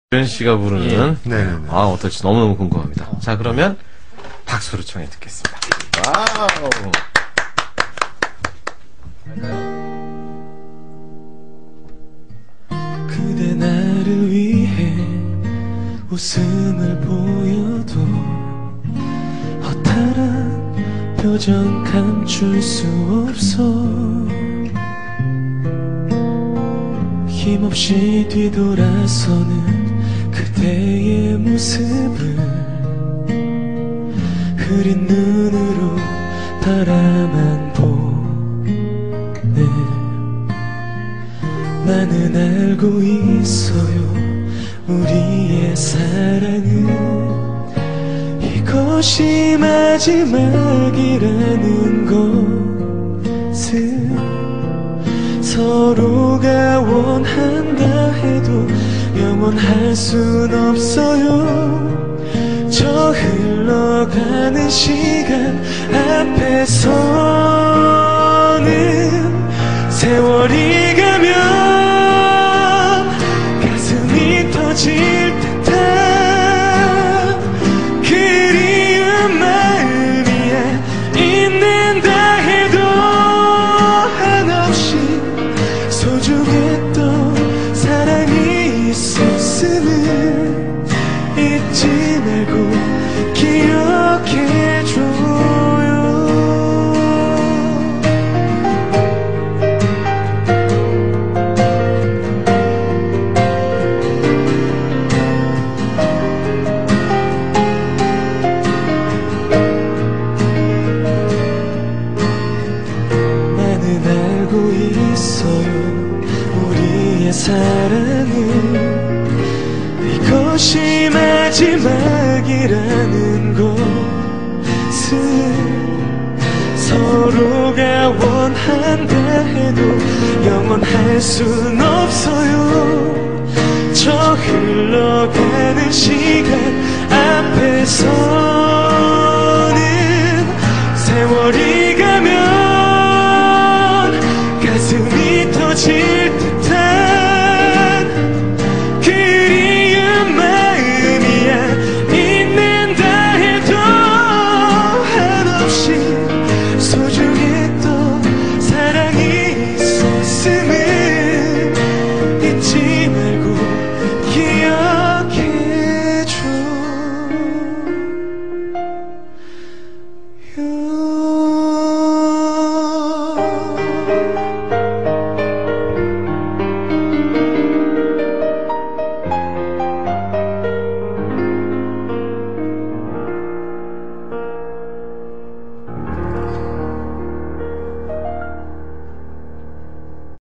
유현 씨가 부르는 네. 어떨지 너무너무 궁금합니다. 자, 그러면 박수로 청해 듣겠습니다. 와우. 그대 나를 위해 웃음을 보여도 허탈한 표정 감출 수 없어. 힘없이 뒤돌아서는 그대의 모습을 흐린 눈으로 바라만 보네. 나는 알고 있어요. 우리의 사랑은 이것이 마지막이라는 것을 서로가 원한다 해도 영원할 순 없어요. 저 흘러가는 시간 앞에서는 세월이 가면 가슴이 터질 듯한 그리운 마음이야. 있는다 해도 한없이 소중했던 사랑이 있었음을 잊지 말고 기억해줘요. 나는 알고 있어요. 우리의 사랑은 이것이 마지막이라는 것을 서로가 원한다 해도 영원할 순 없어요. 저 흘러가는 시간 앞에서